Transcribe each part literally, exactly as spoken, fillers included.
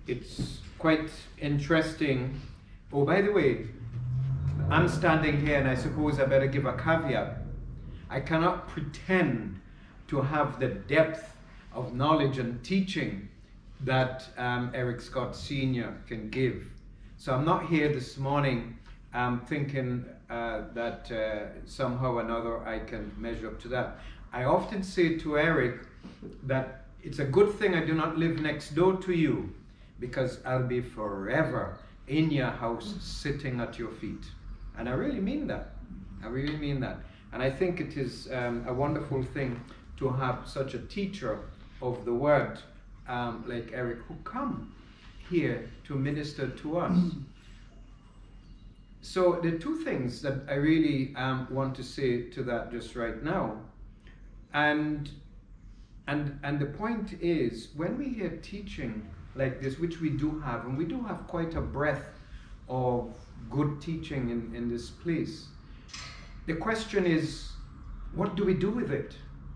it's quite interesting. Oh, by the way, I'm standing here and I suppose I better give a caveat. I cannot pretend to have the depth of knowledge and teaching that um, Eric Scott Senior can give. So I'm not here this morning um, thinking uh, that uh, somehow or another I can measure up to that. I often say to Eric that it's a good thing I do not live next door to you, because I'll be forever in your house sitting at your feet. And I really mean that. I really mean that. And I think it is um, a wonderful thing to have such a teacher of the word um, like Eric, who come here to minister to us. So the two things that I really um, want to say to that just right now, and and and the point is, when we hear teaching like this, which we do have, and we do have quite a breadth of good teaching in, in this place, the question is, what do we do with it?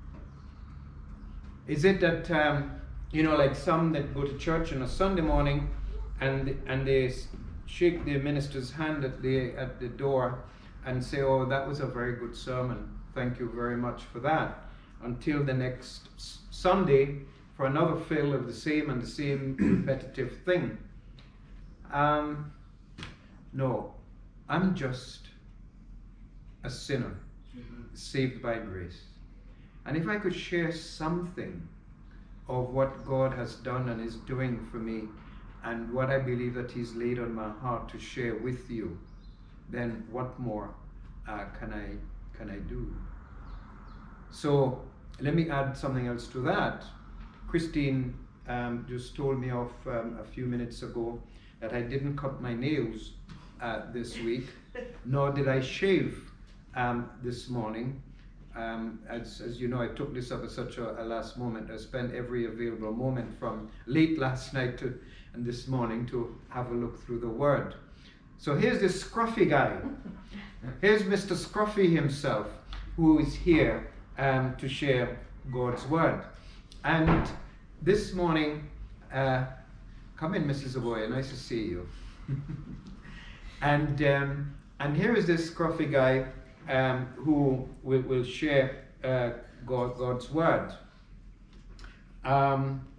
Is it that, um, you know, like some that go to church on a Sunday morning and and they shake the minister's hand at the at the door and say, oh, that was a very good sermon, thank you very much for that, until the next Sunday for another fill of the same and the same repetitive thing? Um, no, I'm just a sinner, saved by grace. And if I could share something of what God has done and is doing for me, and what I believe that He's laid on my heart to share with you, then what more uh, can I can I do? So let me add something else to that. Christine um, just told me off um, a few minutes ago that I didn't cut my nails uh, this week, nor did I shave um, this morning. Um, as, as you know, I took this up at such a, a last moment. I spent every available moment from late last night to and this morning to have a look through the Word. So here's this scruffy guy. Here's Mister Scruffy himself, who is here um, to share God's Word. And this morning, uh, come in, Missus Aboya, nice to see you. and um, and here is this scruffy guy um, who will, will share uh, God, God's Word. Um,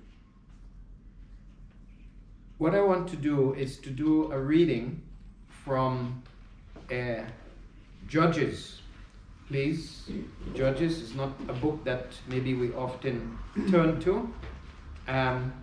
what I want to do is to do a reading from uh, Judges. Please, Judges is not a book that maybe we often turn to. Um,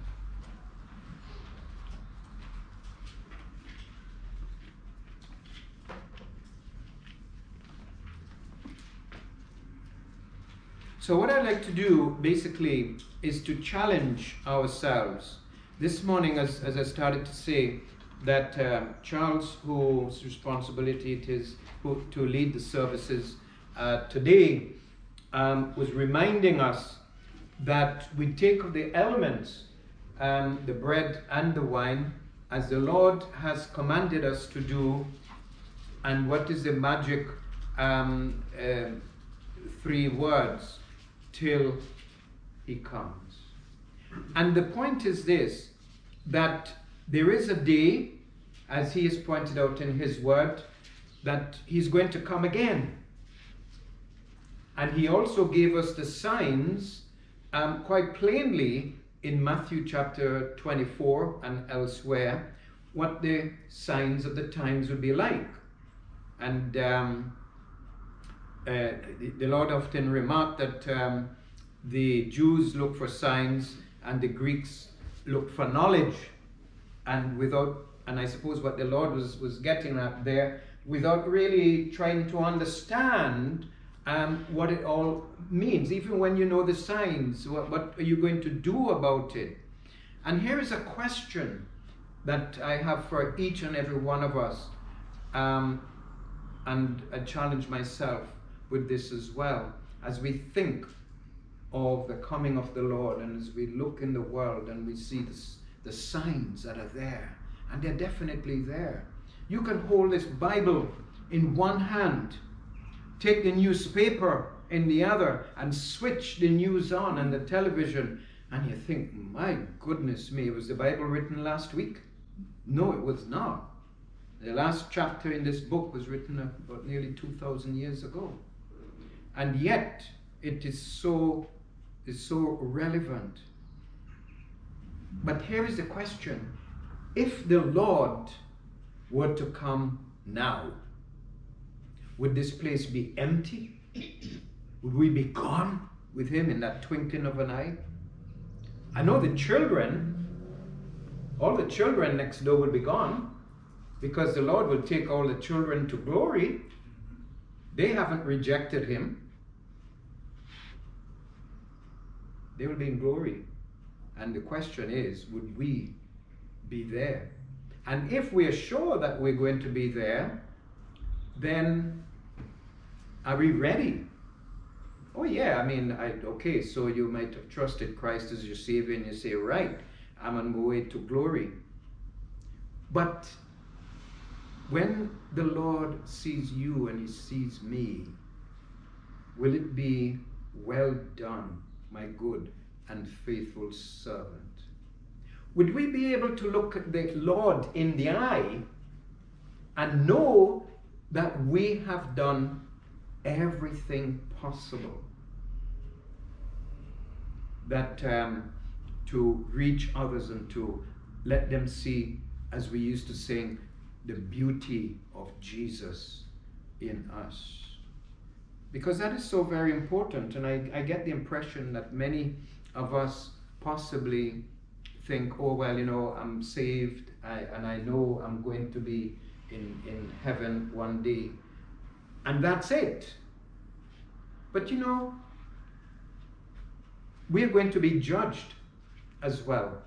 so what I'd like to do basically is to challenge ourselves. This morning, as, as I started to say, that uh, Charles, whose responsibility it is who, to lead the services uh, today, um, was reminding us that we take of the elements, um, the bread and the wine, as the Lord has commanded us to do. And what is the magic um, uh, three words? Till He comes. And the point is this, that there is a day, as He has pointed out in His Word, that He's going to come again. And He also gave us the signs um, quite plainly in Matthew chapter twenty-four and elsewhere, what the signs of the times would be like. And um, uh, the, the Lord often remarked that um, the Jews look for signs and the Greeks look for knowledge. And without, and I suppose what the Lord was, was getting at there, without really trying to understand um, what it all means. Even when you know the signs, what, what are you going to do about it? And here is a question that I have for each and every one of us. Um, and I challenge myself with this as well. As we think of the coming of the Lord, and as we look in the world and we see this, the signs that are there, and they're definitely there. You can hold this Bible in one hand, take the newspaper in the other, and switch the news on and the television, And you think, my goodness me, was the Bible written last week? No, it was not. The last chapter in this book was written about nearly two thousand years ago. And yet, it is so, is so relevant. But here is the question. If the Lord were to come now, would this place be empty? Would we be gone with him in that twinkling of an eye? I know the children, all the children next door will be gone, because the Lord will take all the children to glory. They haven't rejected him. They will be in glory. And the question is, would we be there? And if we are sure that we're going to be there, then are we ready? Oh yeah, I mean, I, okay, so you might have trusted Christ as your Savior and you say, right, I'm on my way to glory. But when the Lord sees you and he sees me, will it be, well done, my good and faithful servant? Would we be able to look the Lord in the eye and know that we have done everything possible that um, to reach others and to let them see, as we used to sing, the beauty of Jesus in us? Because that is so very important, and I, I get the impression that many of us possibly think, oh well, you know, I'm saved, I, and I know I'm going to be in, in heaven one day, and that's it. But you know, we're going to be judged as well.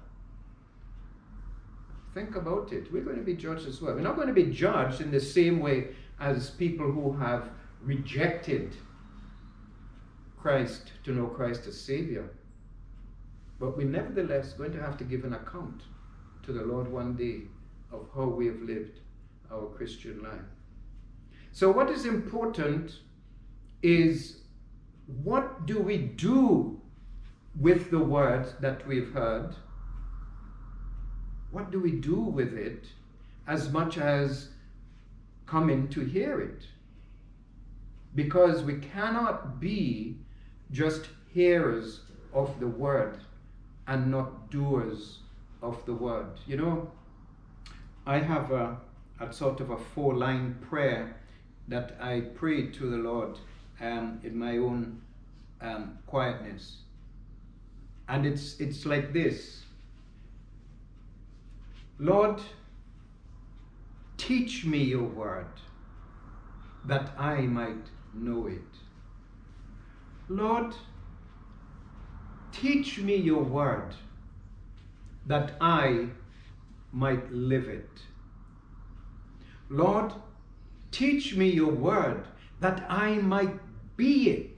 Think about it. We're going to be judged as well. We're not going to be judged in the same way as people who have rejected Christ to know Christ as Savior. But we're nevertheless going to have to give an account to the Lord one day of how we have lived our Christian life. So what is important is, what do we do with the word that we've heard? What do we do with it as much as coming to hear it? Because we cannot be just hearers of the word and not doers of the word. You know, I have a, a sort of a four-line prayer that I pray to the Lord um, in my own um, quietness. And it's, it's like this. Lord, teach me your word that I might know it. Lord, teach me your word that I might live it. Lord, teach me your word that I might be it.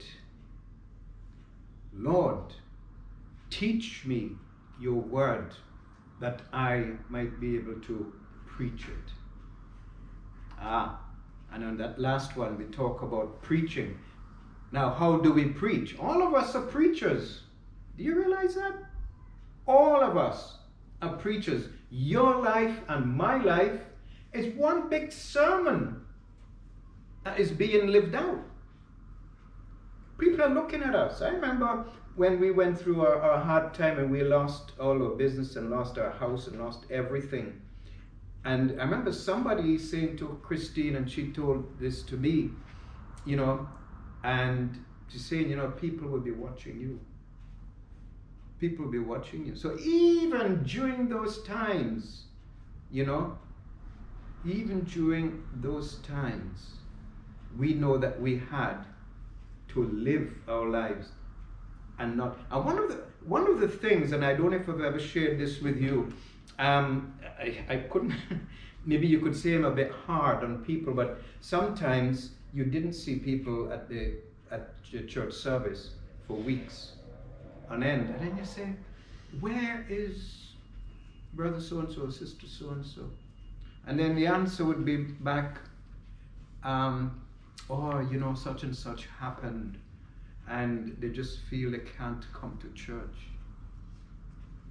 Lord, teach me your word that I might be able to preach it. Ah, and on that last one we talk about preaching. Now, how do we preach? All of us are preachers. Do you realize that? All of us are preachers. Your life and my life is one big sermon that is being lived out. People are looking at us. I remember when we went through our, our hard time and we lost all our business and lost our house and lost everything. And I remember somebody saying to Christine, and she told this to me, you know, and she's saying, you know, people will be watching you. People will be watching you. So even during those times, you know, even during those times, we know that we had to live our lives and not. And one of the one of the things, and I don't know if I've ever shared this with you, um, I, I couldn't. Maybe you could say I'm a bit hard on people, but sometimes you didn't see people at the at the church service for weeks on end, and then you say, "Where is brother so and so, sister so and so?" And then the answer would be back, um, "Oh, you know, such and such happened." And they just feel they can't come to church.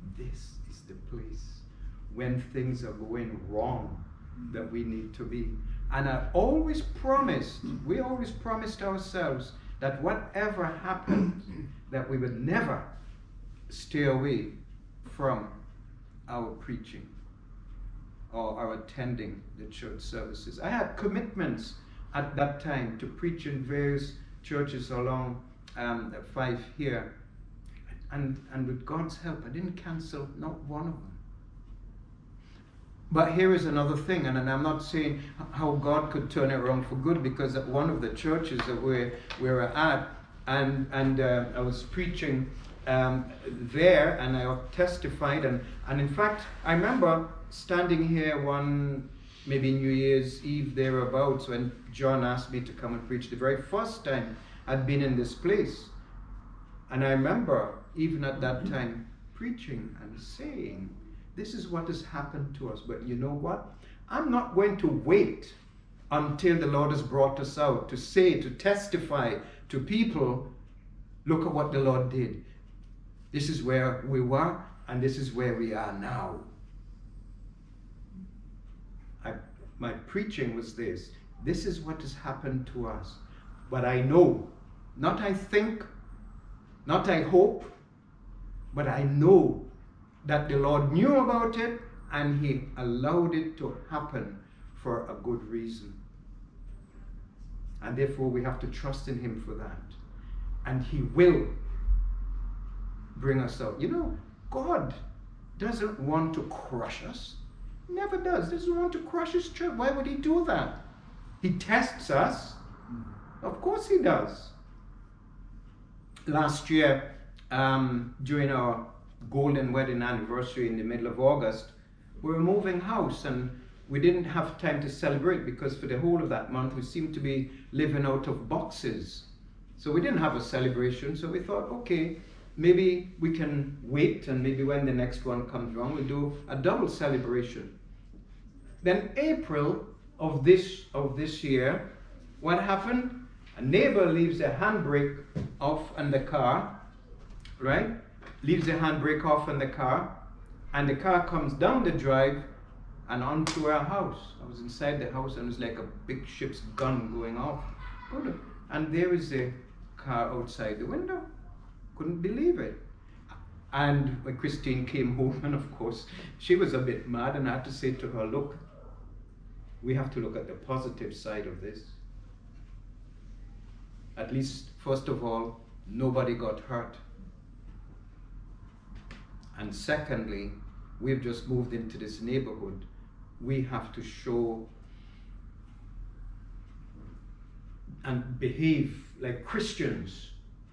this is the place when things are going wrong that we need to be. And I always promised, we always promised ourselves that whatever happened, that we would never stay away from our preaching or our attending the church services. I had commitments at that time to preach in various churches along um, five here. And, and with God's help, I didn't cancel not one of them. But here is another thing, and, and I'm not saying how God could turn it around for good, because at one of the churches that we're, we're at, and, and uh, I was preaching um, there, and I testified, and, and in fact, I remember standing here one, maybe New Year's Eve thereabouts, when John asked me to come and preach the very first time I'd been in this place. And I remember, even at that time, preaching and saying, this is what has happened to us. But you know what? I'm not going to wait until the Lord has brought us out to say, to testify to people, look at what the Lord did. This is where we were, and this is where we are now. I, my preaching was this. This is what has happened to us. But I know, not I think, not I hope, but I know that the Lord knew about it and He allowed it to happen for a good reason. And therefore we have to trust in Him for that. And He will bring us out. You know, God doesn't want to crush us. Never does. Doesn't want to crush His church. Why would He do that? He tests us. Of course He does. Last year, um, during our golden wedding anniversary in the middle of August, we were moving house, and we didn't have time to celebrate because for the whole of that month we seemed to be living out of boxes. So we didn't have a celebration, so we thought, okay, maybe we can wait, and maybe when the next one comes around we'll do a double celebration. Then April of this of this year, what happened? A neighbor leaves a handbrake off in the car, right? Leaves the handbrake off in the car, and the car comes down the drive and onto our house. I was inside the house, and it was like a big ship's gun going off. And there is a car outside the window. Couldn't believe it. And when Christine came home, and of course, she was a bit mad, and I had to say to her, look, we have to look at the positive side of this. At least, first of all, nobody got hurt. And secondly, we've just moved into this neighborhood. We have to show and behave like Christians,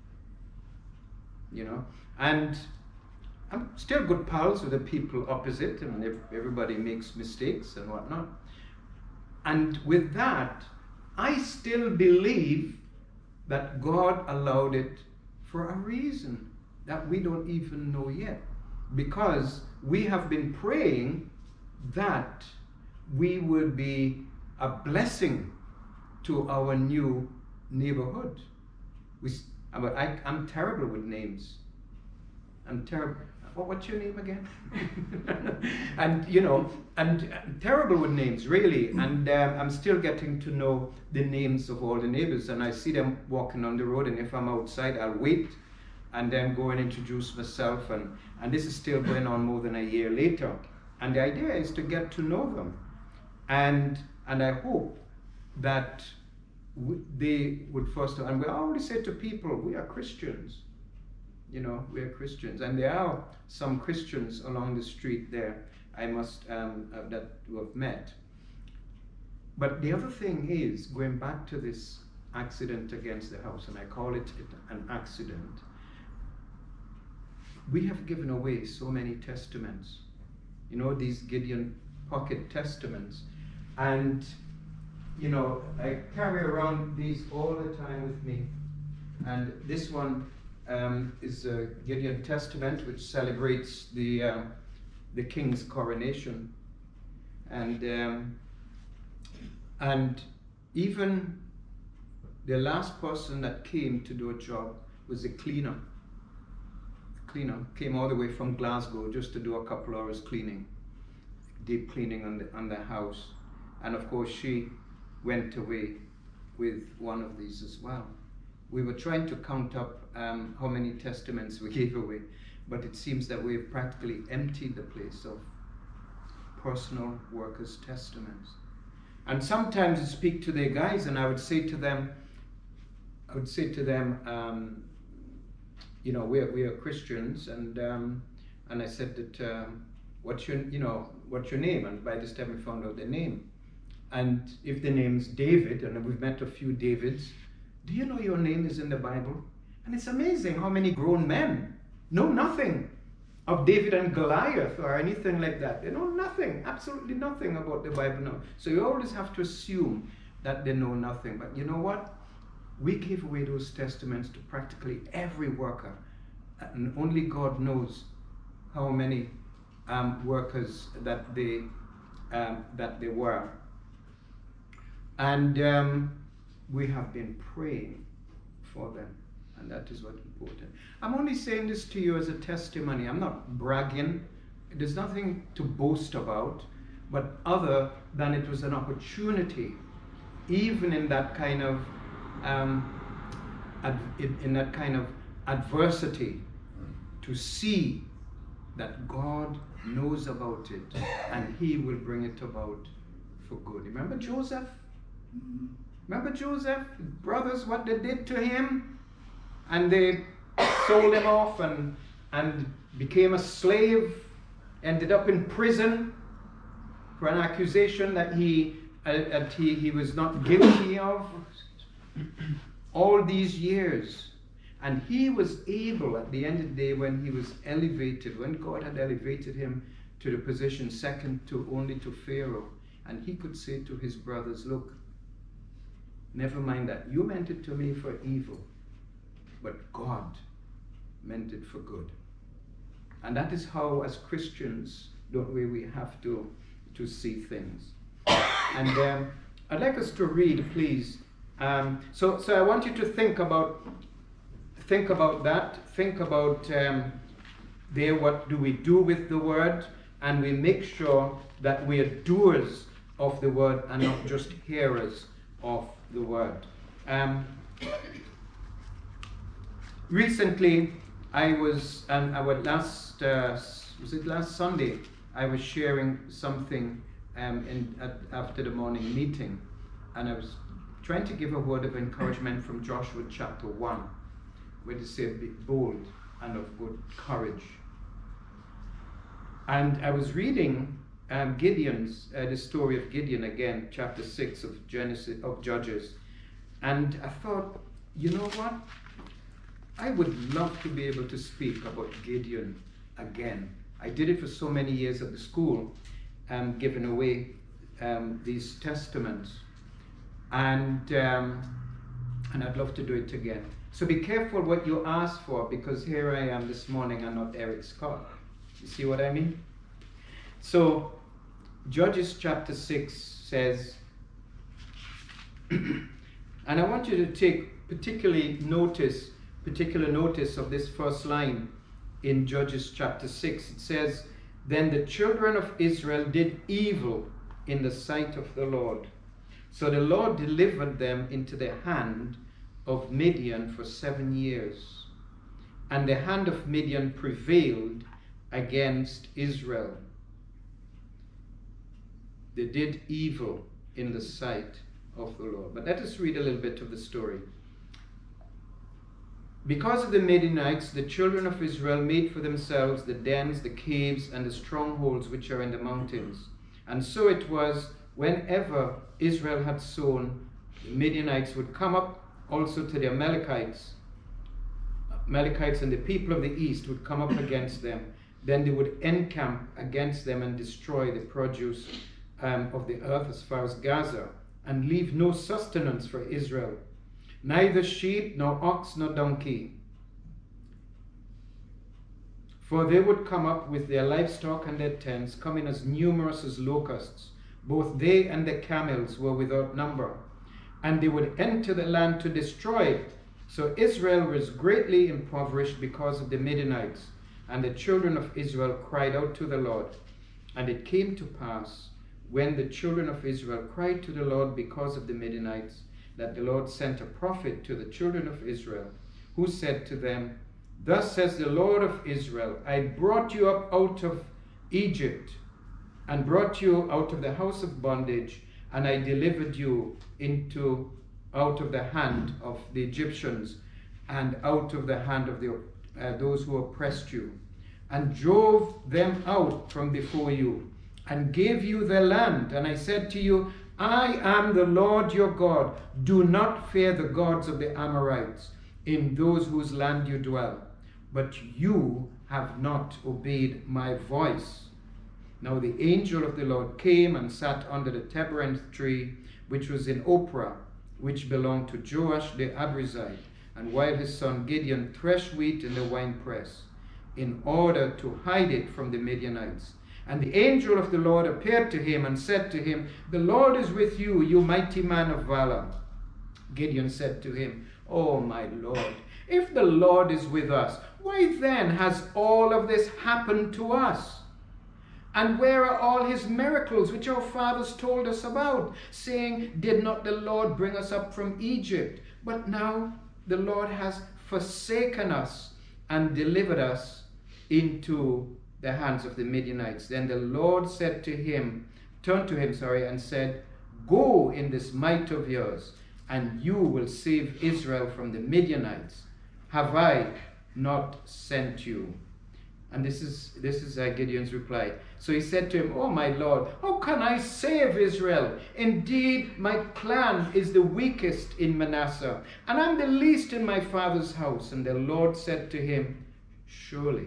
you know. And I'm still good pals with the people opposite, and if everybody makes mistakes and whatnot. And with that, I still believe that God allowed it for a reason that we don't even know yet. Because we have been praying that we would be a blessing to our new neighborhood. We, I, I'm terrible with names. I'm terrible. What, what's your name again? and, you know, and uh, terrible with names, really. And uh, I'm still getting to know the names of all the neighbors. And I see them walking on the road, and if I'm outside, I'll wait and then go and introduce myself, and, and this is still going on more than a year later. And the idea is to get to know them. And and I hope that we, they would first, and we always say to people, we are Christians. You know, we are Christians. And there are some Christians along the street there, I must, um, uh, that we have met. But the other thing is, going back to this accident against the house, and I call it an accident, we have given away so many testaments, you know, these Gideon pocket testaments. And, you know, I carry around these all the time with me. And this one um, is a Gideon Testament, which celebrates the, uh, the king's coronation. And, um, and even the last person that came to do a job was a cleaner. cleaner, came all the way from Glasgow just to do a couple hours cleaning, deep cleaning on the on the house. And of course she went away with one of these as well. We were trying to count up um, how many testaments we gave away, but it seems that we've practically emptied the place of personal workers' testaments. And sometimes I speak to the guys and I would say to them, I would say to them, um, you know, we're, we are Christians, and um, and I said that, um, what's your, you know, what's your name? And by this time we found out their name. And if the name's David, and we've met a few Davids, do you know your name is in the Bible? And it's amazing how many grown men know nothing of David and Goliath or anything like that. They know nothing, absolutely nothing about the Bible now. So you always have to assume that they know nothing. But you know what? We gave away those testaments to practically every worker. And only God knows how many um, workers that they, um, that they were. And um, we have been praying for them. And that is what's important. I'm only saying this to you as a testimony. I'm not bragging. There's nothing to boast about, but other than it was an opportunity, even in that kind of um, ad, in, in that kind of adversity, to see that God knows about it and He will bring it about for good. Remember Joseph? Remember Joseph? His brothers, what they did to him? And they sold him off and, and became a slave, ended up in prison for an accusation that he, uh, that he, he was not guilty of all these years. And he was able, at the end of the day, when he was elevated, when God had elevated him to the position second to only to Pharaoh, and he could say to his brothers, look, never mind that. You meant it to me for evil, but God meant it for good. And that is how, as Christians, don't we, we have to, to see things. And um, I'd like us to read, please. Um, so, so I want you to think about, think about that. Think about um, there, what do we do with the word? And we make sure that we are doers of the word and not just hearers of the word. Um, recently, I was, um, our last, uh, was it last Sunday, I was sharing something um, in, at, after the morning meeting, and I was trying to give a word of encouragement from Joshua chapter one, where they say, be bold and of good courage. And I was reading um, Gideon's, uh, the story of Gideon again, chapter six of Genesis, of Judges, and I thought, you know what? I would love to be able to speak about Gideon again. I did it for so many years at the school, um, giving away um, these testaments, and um, and I'd love to do it again. So be careful what you ask for, because here I am this morning and not Eric Scott. You see what I mean? So Judges chapter six says, and I want you to take particularly notice, particular notice of this first line in Judges chapter six. It says, then the children of Israel did evil in the sight of the Lord. So the Lord delivered them into the hand of Midian for seven years. And the hand of Midian prevailed against Israel. They did evil in the sight of the Lord. But let us read a little bit of the story. Because of the Midianites, the children of Israel made for themselves the dens, the caves, and the strongholds which are in the mountains. And so it was, whenever Israel had sown, the Midianites would come up also to the Amalekites. Amalekites and the people of the east would come up against them. Then they would encamp against them and destroy the produce um, of the earth as far as Gaza, and leave no sustenance for Israel, neither sheep, nor ox, nor donkey. For they would come up with their livestock and their tents, coming as numerous as locusts. Both they and the camels were without number. And they would enter the land to destroy it. So Israel was greatly impoverished because of the Midianites. And the children of Israel cried out to the Lord. And it came to pass, when the children of Israel cried to the Lord because of the Midianites, that the Lord sent a prophet to the children of Israel, who said to them, Thus says the Lord of Israel, I brought you up out of Egypt, and brought you out of the house of bondage, and I delivered you into out of the hand of the Egyptians, and out of the hand of the uh, those who oppressed you, and drove them out from before you, and gave you their land. And I said to you, I am the Lord your God. Do not fear the gods of the Amorites, in those whose land you dwell. But you have not obeyed my voice. Now the angel of the Lord came and sat under the terebinth tree, which was in Ophrah, which belonged to Joash the Abrizite, and while his son Gideon threshed wheat in the winepress, in order to hide it from the Midianites. And the angel of the Lord appeared to him and said to him, The Lord is with you, you mighty man of valor. Gideon said to him, Oh my Lord, if the Lord is with us, why then has all of this happened to us? And where are all his miracles which our fathers told us about, saying, Did not the Lord bring us up from Egypt? But now the Lord has forsaken us and delivered us into the hands of the Midianites. Then the Lord said to him, turned to him, sorry, and said, Go in this might of yours, and you will save Israel from the Midianites. Have I not sent you? And this is this is uh, Gideon's reply. So he said to him, Oh my Lord, how can I save Israel? Indeed, my clan is the weakest in Manasseh, and I'm the least in my father's house. And the Lord said to him, Surely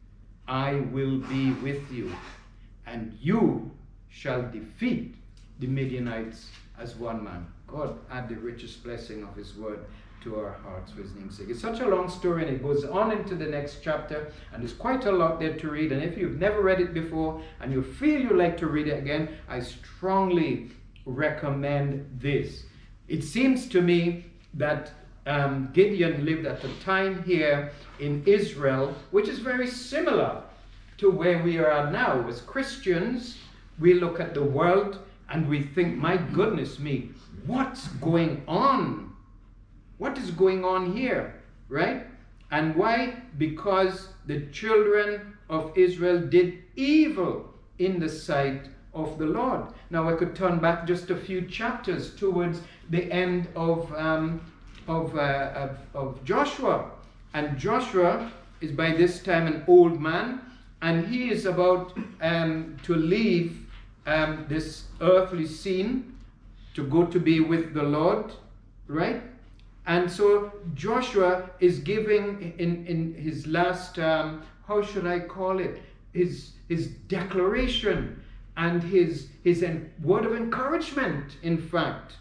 I will be with you, and you shall defeat the Midianites as one man. God add the richest blessing of his word to our hearts for his name's sake. It's such a long story, and it goes on into the next chapter, and there's quite a lot there to read. And if you've never read it before and you feel you like to read it again, I strongly recommend this. It seems to me that um, Gideon lived at a time here in Israel which is very similar to where we are now. As Christians, we look at the world and we think, my goodness me, what's going on? What is going on here, right? And why? Because the children of Israel did evil in the sight of the Lord. Now I could turn back just a few chapters towards the end of um, of, uh, of of Joshua, and Joshua is by this time an old man, and he is about um, to leave um, this earthly scene to go to be with the Lord, right? And so Joshua is giving in, in his last, um, how should I call it, his, his declaration and his, his en- word of encouragement, in fact.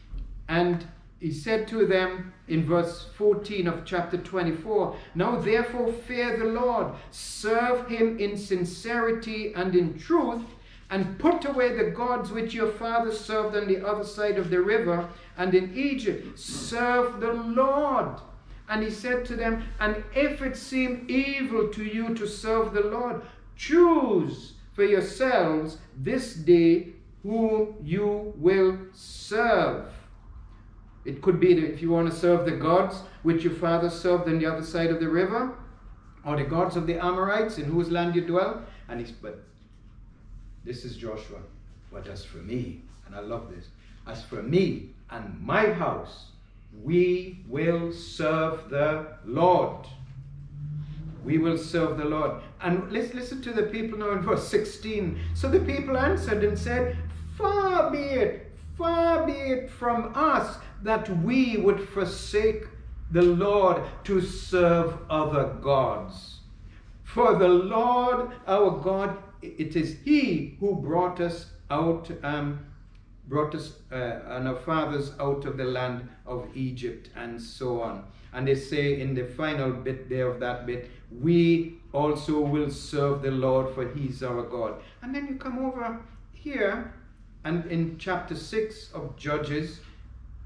And he said to them in verse fourteen of chapter twenty-four, Now therefore fear the Lord, serve him in sincerity and in truth, and put away the gods which your fathers served on the other side of the river and in Egypt. Serve the Lord. And he said to them, And if it seem evil to you to serve the Lord, choose for yourselves this day whom you will serve. It could be that if you want to serve the gods which your fathers served on the other side of the river, or the gods of the Amorites in whose land you dwell. And he's, but this is Joshua. But as for me, and I love this, as for me and my house, we will serve the Lord. We will serve the Lord. And let's listen to the people now in verse sixteen. So the people answered and said, Far be it, far be it from us that we would forsake the Lord to serve other gods. For the Lord our God, it is He who brought us out, um, brought us uh, and our fathers out of the land of Egypt, and so on. And they say in the final bit there of that bit, we also will serve the Lord, for He's our God. And then you come over here, and in chapter six of Judges,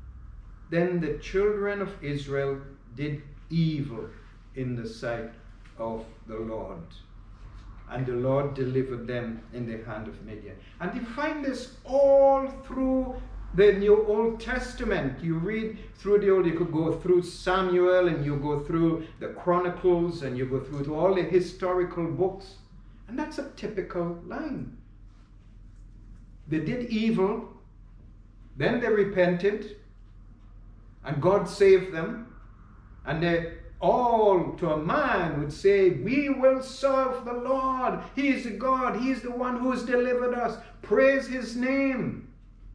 then the children of Israel did evil in the sight of the Lord. And the Lord delivered them in the hand of Midian. And you find this all through the New Old Testament. You read through the Old, you could go through Samuel, and you go through the Chronicles, and you go through to all the historical books. And that's a typical line. They did evil, then they repented, and God saved them. And they all, to a man, would say, we will serve the Lord. He is the God. He is the one who has delivered us. Praise his name.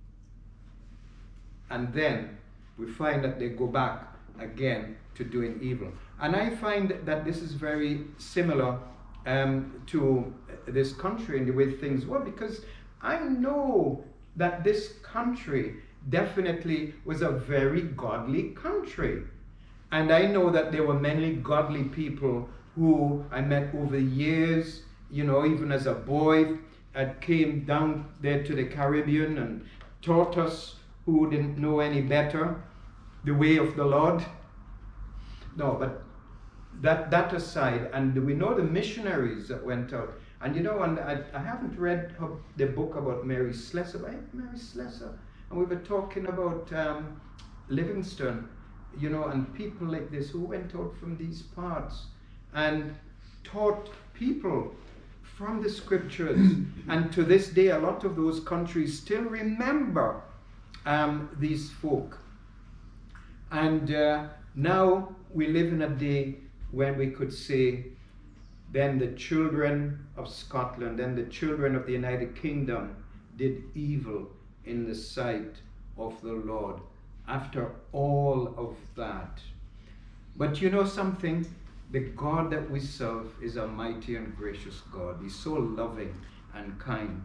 And then we find that they go back again to doing evil. And I find that this is very similar um, to this country in the way things were, because I know that this country definitely was a very godly country. And I know that there were many godly people who I met over the years, you know, even as a boy, I came down there to the Caribbean and taught us who didn't know any better the way of the Lord. No, but that that aside, and we know the missionaries that went out. And you know, and I, I haven't read her, the book about Mary Slessor, but I think Mary Slessor, and we were talking about um, Livingstone, you know, and people like this who went out from these parts and taught people from the scriptures. And to this day, a lot of those countries still remember um, these folk. And uh, now we live in a day when we could say, then the children of Scotland and the children of the United Kingdom did evil in the sight of the Lord. After all of that. But you know something? The God that we serve is a mighty and gracious God. He's so loving and kind.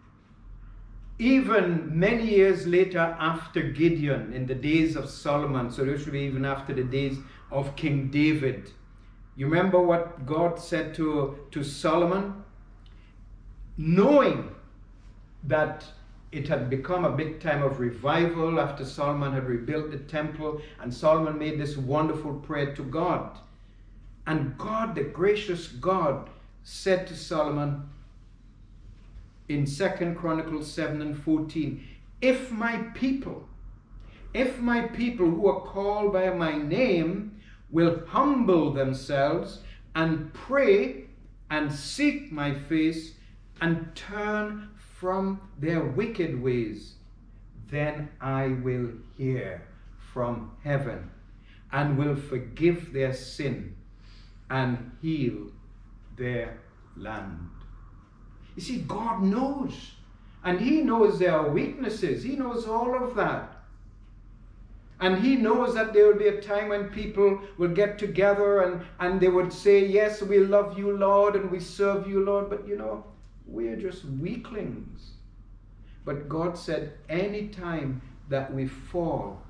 Even many years later, after Gideon, in the days of Solomon, so this should be even after the days of King David, you remember what God said to, to Solomon? Knowing that it had become a big time of revival after Solomon had rebuilt the temple, and Solomon made this wonderful prayer to God. And God, the gracious God, said to Solomon in Second Chronicles seven and fourteen, if my people, if my people who are called by my name will humble themselves and pray and seek my face and turn from their wicked ways, then I will hear from heaven and will forgive their sin and heal their land. You see, God knows, and he knows their weaknesses. He knows all of that. And he knows that there will be a time when people will get together and, and they would say, yes, we love you, Lord, and we serve you, Lord, but you know, we're just weaklings. But God said, any time that we fall,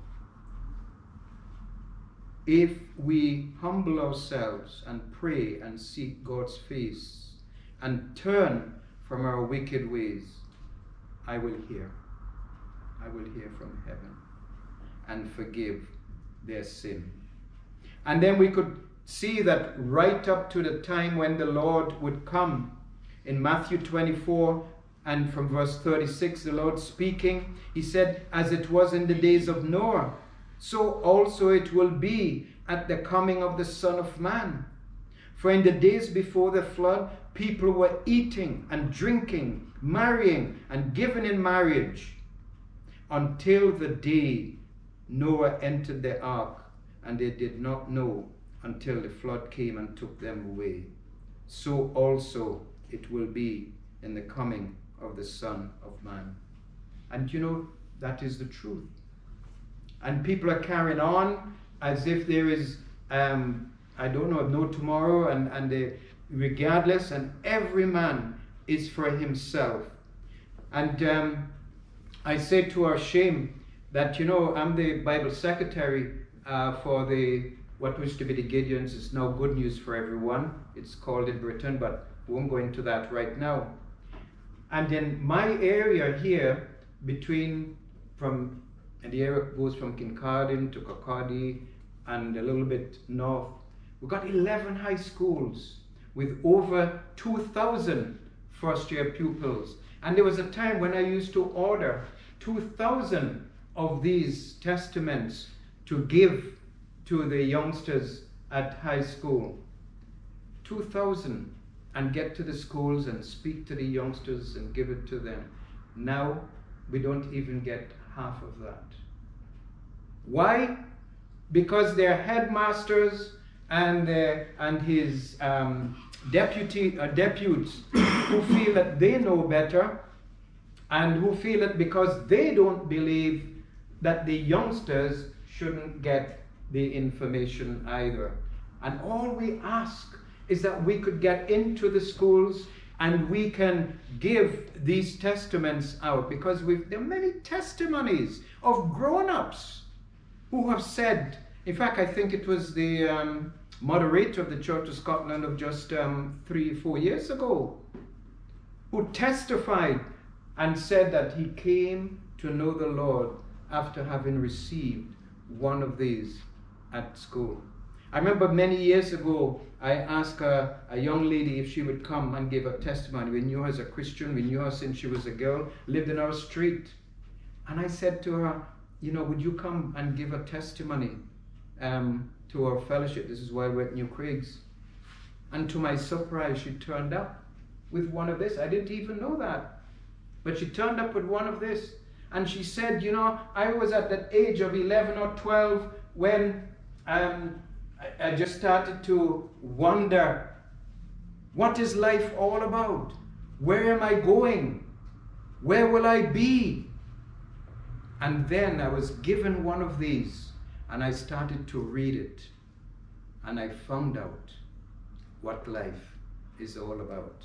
if we humble ourselves and pray and seek God's face and turn from our wicked ways, I will hear. I will hear from heaven and forgive their sin. And then we could see that right up to the time when the Lord would come. In Matthew twenty-four and from verse thirty-six, the Lord speaking, he said, as it was in the days of Noah, so also it will be at the coming of the Son of Man. For in the days before the flood, people were eating and drinking, marrying and giving in marriage, until the day Noah entered the ark, and they did not know until the flood came and took them away. So also it will be in the coming of the Son of Man. And you know, that is the truth. And people are carrying on as if there is, um, I don't know, no tomorrow, and, and they, regardless, and every man is for himself. And um, I say to our shame that, you know, I'm the Bible secretary uh, for the, what used to be the Gideons. It's now Good News for Everyone. It's called in Britain, but we won't go into that right now. And in my area here, between, from, and the area goes from Kincardine to Kirkcaldy and a little bit north, we've got eleven high schools. with over two thousand first-year pupils. And there was a time when I used to order two thousand of these testaments to give to the youngsters at high school. two thousand, and get to the schools and speak to the youngsters and give it to them. Now we don't even get half of that. Why? Because their headmasters and uh, and his um, deputy uh, deputies who feel that they know better, and who feel that because they don't believe that the youngsters shouldn't get the information either. And all we ask is that we could get into the schools and we can give these testaments out, because we've, there are many testimonies of grown-ups who have said, in fact, I think it was the um, moderator of the Church of Scotland of just um, three, four years ago, who testified and said that he came to know the Lord after having received one of these at school. I remember many years ago, I asked a, a young lady if she would come and give a testimony. We knew her as a Christian. We knew her since she was a girl, lived in our street. And I said to her, you know, would you come and give a testimony um, to our fellowship? This is while we're at New Craigs. And to my surprise, she turned up with one of this. I didn't even know that. But she turned up with one of this. And she said, you know, I was at that age of eleven or twelve when um, I, I just started to wonder, what is life all about? Where am I going? Where will I be? And then I was given one of these, and I started to read it, and I found out what life is all about.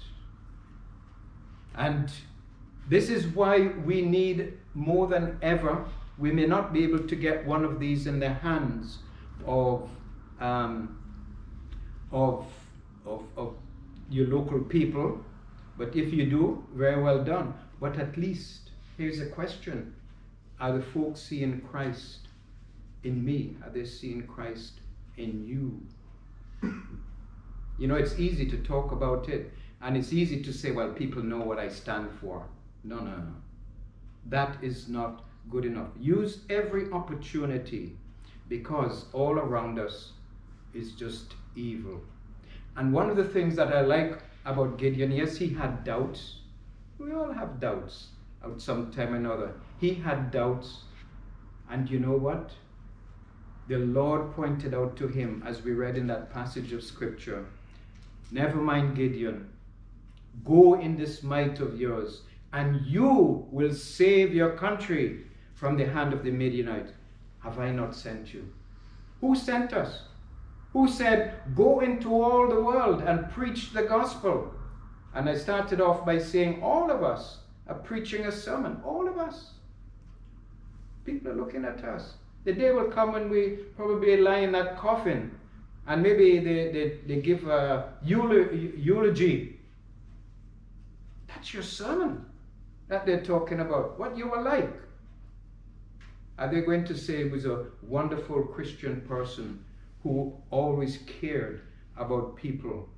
And this is why we need more than ever. We may not be able to get one of these in the hands of um, of, of of your local people, but if you do, very well done. But at least, here's a question: are the folks seeing Christ in me? Are they seeing Christ in you? You know, it's easy to talk about it, and it's easy to say, well, people know what I stand for. No, no, no. That is not good enough. Use every opportunity, because all around us is just evil. And one of the things that I like about Gideon, yes, he had doubts. We all have doubts at some time or another. He had doubts. And you know what? The Lord pointed out to him, as we read in that passage of scripture, never mind, Gideon, go in this might of yours, and you will save your country from the hand of the Midianite. Have I not sent you? Who sent us? Who said, go into all the world and preach the gospel? And I started off by saying, all of us are preaching a sermon. All of us. People are looking at us. The day will come when we probably lie in that coffin, and maybe they, they, they give a eulogy. That's your sermon that they're talking about, what you were like. Are they going to say he was a wonderful Christian person who always cared about people,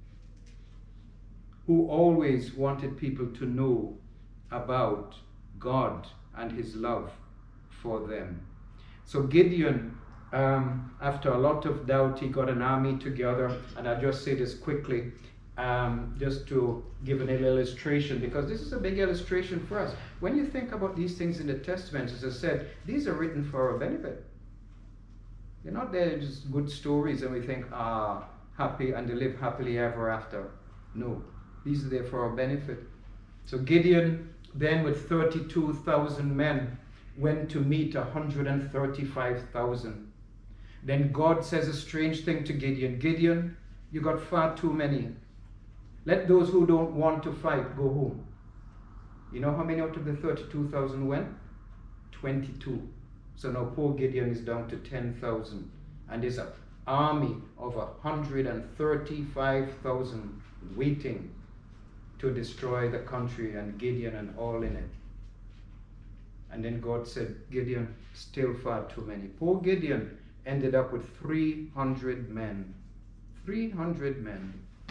who always wanted people to know about God and his love for them? So Gideon, um, after a lot of doubt, he got an army together. And I'll just say this quickly, um, just to give an illustration, because this is a big illustration for us. When you think about these things in the Testament, as I said, these are written for our benefit. They're not there just good stories and we think, ah, happy, and they live happily ever after. No, these are there for our benefit. So Gideon then, with thirty-two thousand men, went to meet one hundred thirty-five thousand. Then God says a strange thing to Gideon. Gideon, you got far too many. Let those who don't want to fight go home. You know how many out of the thirty-two thousand went? twenty-two. So now poor Gideon is down to ten thousand. And there's an army of one hundred thirty-five thousand waiting to destroy the country, and Gideon and all in it. And then God said, Gideon, still far too many. Poor Gideon ended up with three hundred men. three hundred men.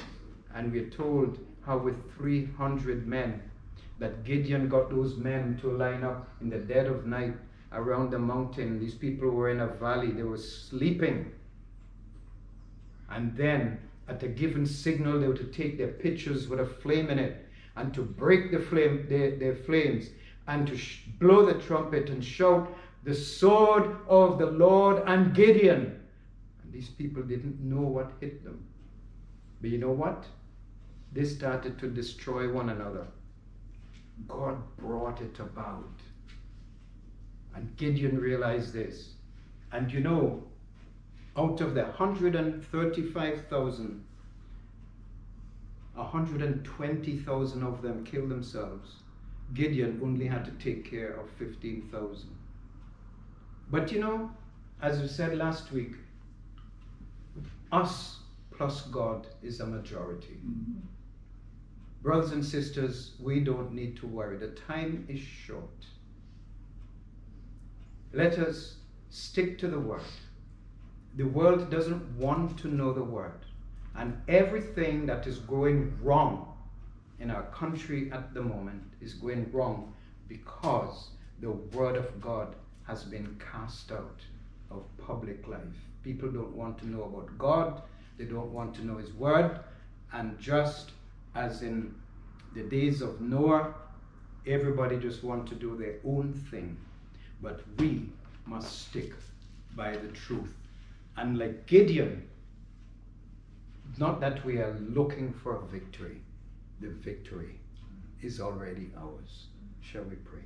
And we're told how with three hundred men, that Gideon got those men to line up in the dead of night around the mountain. These people were in a valley. They were sleeping. And then at a given signal, they were to take their pitchers with a flame in it and to break the flame, their, their flames, and to sh- blow the trumpet and shout, "The sword of the Lord and Gideon." And these people didn't know what hit them. But you know what? They started to destroy one another. God brought it about. And Gideon realized this. And you know, out of the one hundred thirty-five thousand, one hundred twenty thousand of them killed themselves. Gideon only had to take care of fifteen thousand. But you know, as we said last week, us plus God is a majority. Mm-hmm. Brothers and sisters, we don't need to worry. The time is short. Let us stick to the word. The world doesn't want to know the word. And everything that is going wrong in our country at the moment is going wrong because the word of God has been cast out of public life. People don't want to know about God. They don't want to know his word. And just as in the days of Noah, everybody just want to do their own thing. But we must stick by the truth. And like Gideon, not that we are looking for a victory. The victory is already ours. Shall we pray?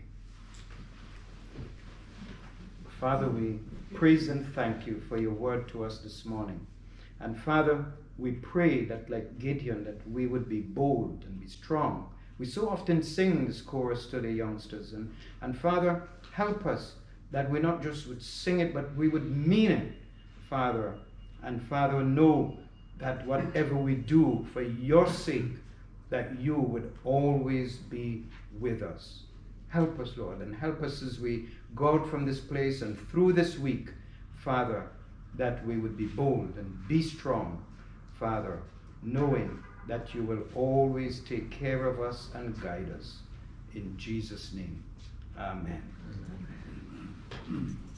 Father, we praise and thank you for your word to us this morning. And Father, we pray that like Gideon, that we would be bold and be strong. We so often sing this chorus to the youngsters. And, and Father, help us that we not just would sing it, but we would mean it, Father. And Father, know that whatever we do for your sake, that you would always be with us. Help us, Lord, and help us as we go out from this place and through this week, Father, that we would be bold and be strong, Father, knowing that you will always take care of us and guide us. In Jesus' name, amen. Amen.